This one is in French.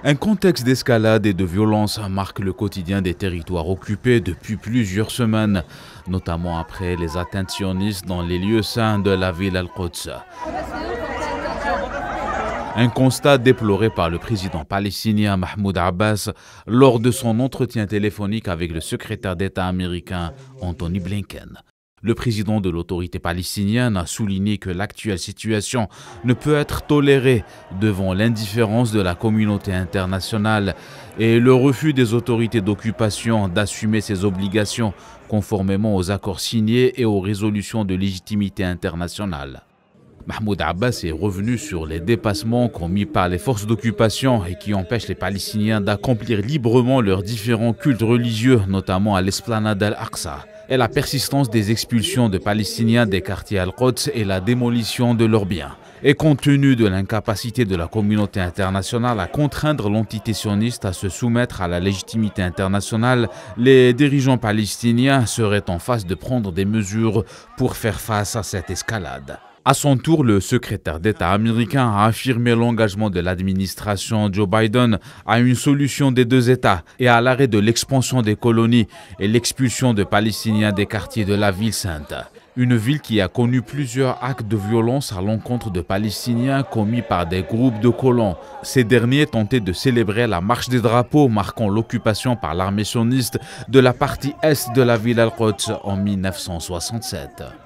Un contexte d'escalade et de violence marque le quotidien des territoires occupés depuis plusieurs semaines, notamment après les atteintes sionistes dans les lieux saints de la ville Al-Quds. Un constat déploré par le président palestinien Mahmoud Abbas lors de son entretien téléphonique avec le secrétaire d'État américain Anthony Blinken. Le président de l'autorité palestinienne a souligné que l'actuelle situation ne peut être tolérée devant l'indifférence de la communauté internationale et le refus des autorités d'occupation d'assumer ses obligations conformément aux accords signés et aux résolutions de légitimité internationale. Mahmoud Abbas est revenu sur les dépassements commis par les forces d'occupation et qui empêchent les Palestiniens d'accomplir librement leurs différents cultes religieux, notamment à l'esplanade Al-Aqsa, et la persistance des expulsions de Palestiniens des quartiers Al-Quds et la démolition de leurs biens. Et compte tenu de l'incapacité de la communauté internationale à contraindre l'entité sioniste à se soumettre à la légitimité internationale, les dirigeants palestiniens seraient en phase de prendre des mesures pour faire face à cette escalade. À son tour, le secrétaire d'État américain a affirmé l'engagement de l'administration Joe Biden à une solution des deux États et à l'arrêt de l'expansion des colonies et l'expulsion de Palestiniens des quartiers de la ville sainte. Une ville qui a connu plusieurs actes de violence à l'encontre de Palestiniens commis par des groupes de colons. Ces derniers tentaient de célébrer la marche des drapeaux marquant l'occupation par l'armée sioniste de la partie est de la ville Al-Quds en 1967.